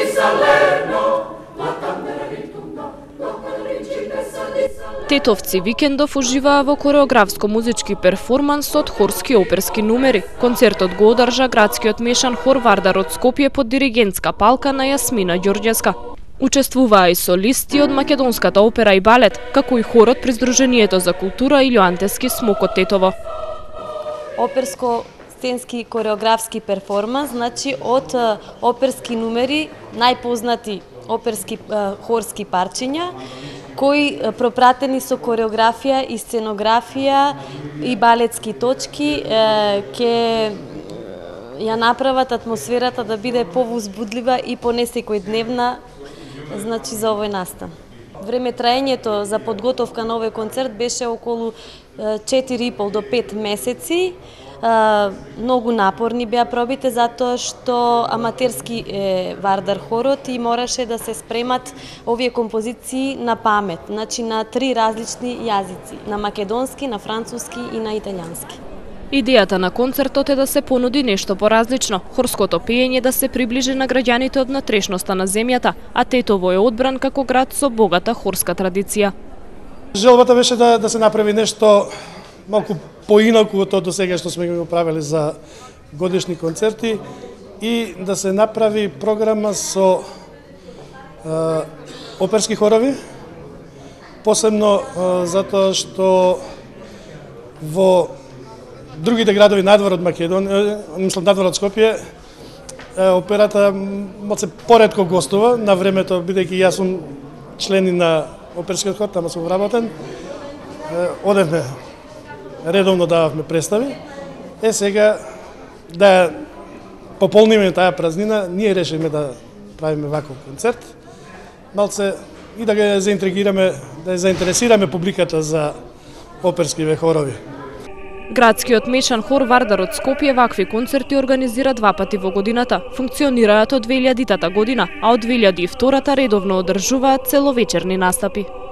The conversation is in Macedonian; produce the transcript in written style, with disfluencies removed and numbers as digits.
Тетовци Викендов уживаа во кореографско-музички перформанс од хорски оперски numeri. Концертот го одржа градскиот мешан хор Вардар од Скопје под диригентска палка на Јасмина Ѓорѓевска. Учествуваа и солисти од македонската опера и балет, како и хорот при Сдруженијето за култура Илјоантески смокот Тетово. Оперско-сценски кореографски перформанс, значи од оперски numeri, најпознати оперски хорски парчиња, кои пропратени со кореографија и сценографија и балетски точки ќе ја направат атмосферата да биде повозбудлива и понесекојдневна, значи за овој настан. Време траењето за подготовка на овој концерт беше околу 4,5 до 5 месеци. Многу напорни беа пробите затоа што аматерски Вардар хорот и мораше да се спремат овие композиции на памет, значи на 3 различни јазици, на македонски, на француски и на италијански. Идејата на концертот е да се понуди нешто поразлично, хорското пеење да се приближи на граѓаните од натрешноста на земјата, а Тетово е одбран како град со богата хорска традиција. Желбата беше да се направи нешто малку поинаку од тоа до сега што сме го правили за годишни концерти и да се направи програма со оперски хорови, посебно затоа што во другите градови надвор од Македонија, мислам надвор од Скопје, операта малце поретко гостува на времето, бидејќи јас сум член на оперскиот хор, тама сум вработен. Одевме редовно дававме представи. Сега да пополниме таа празнина, ние решиме да правиме ваков концерт. Малце и да ги заинтригираме, да ја заинтересираме публиката за оперски хорови. Градскиот мешан хор Вардар од Скопје вакви концерти организира 2 пати во годината. Функционираат од 2000-та година, а од 2002-та редовно одржуваат целовечерни настапи.